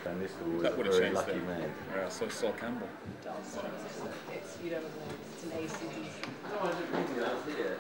And this was That would have very changed lucky it. man. Yeah, so Sol Campbell. It's, you don't know, it's an ACDC. Oh, I didn't really know I was here.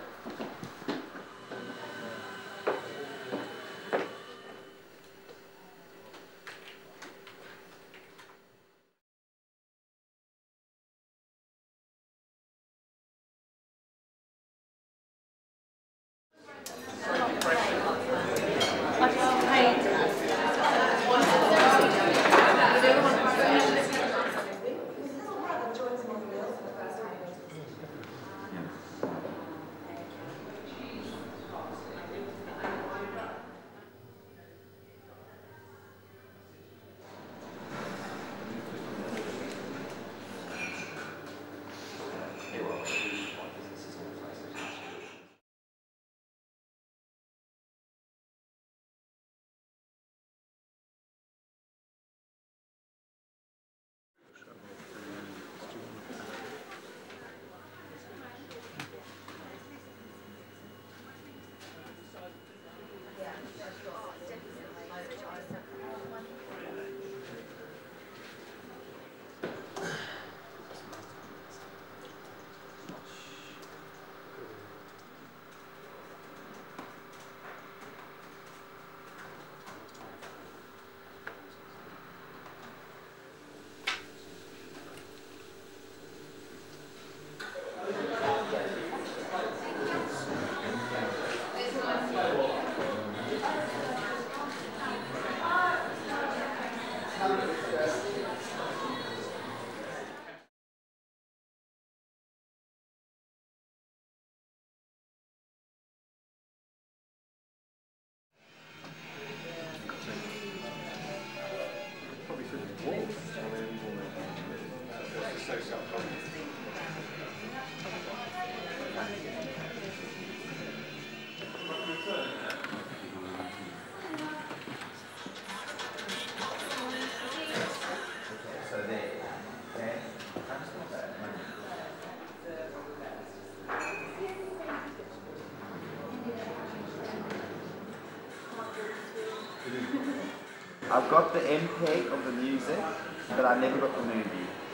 I've got the MPEG of the music, but I never got the movie.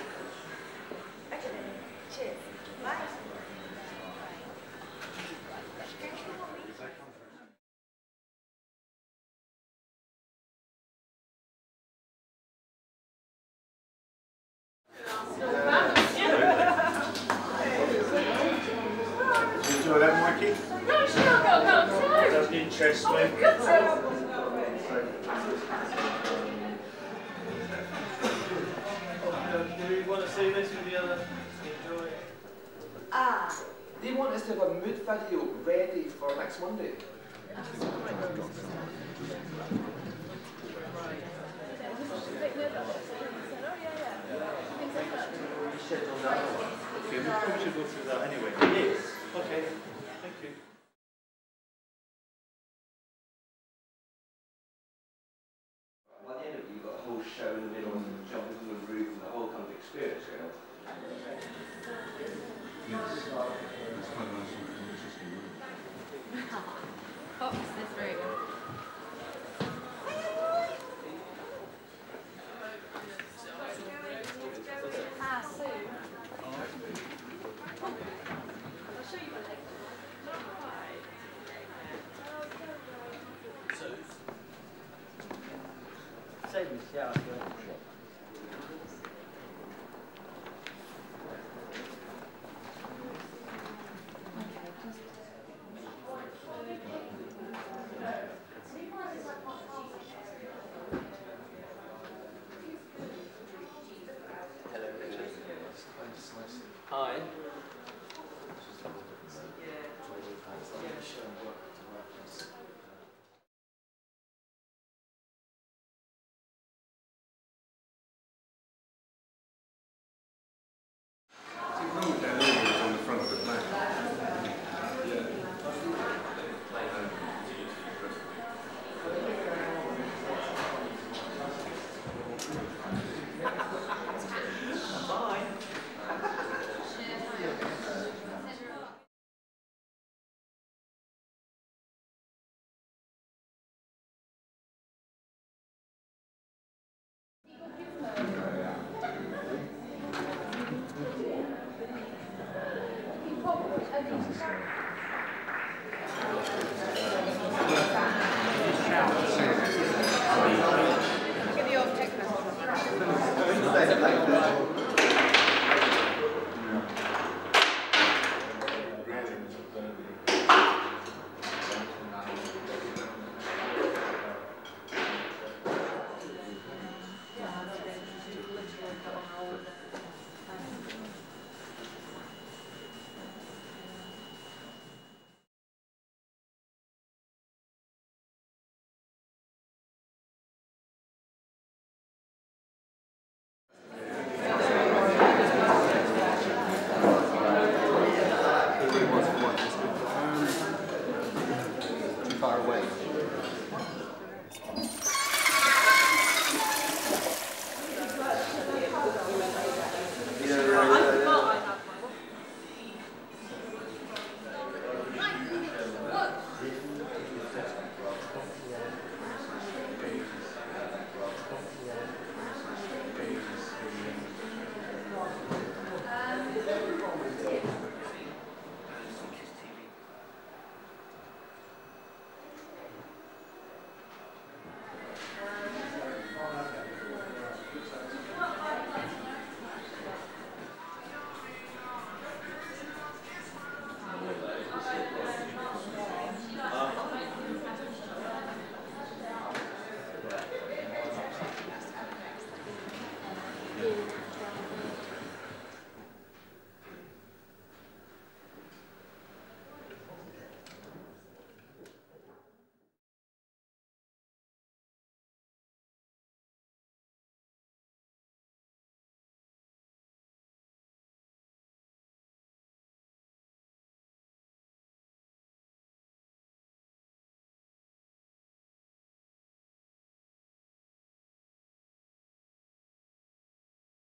Cheers. Bye. Enjoy that, Mikey? No, sure, go. Doesn't interest me. Do we want to see this with the other? Enjoy it. They want us to have a mood video ready for next Monday. Okay, we probably should go through that anyway. Yes. Okay. Thank you. By the end of it, you've got a whole show in the middle and jump into the roof and the whole kind of experience going on. What was this room? Savings, yeah.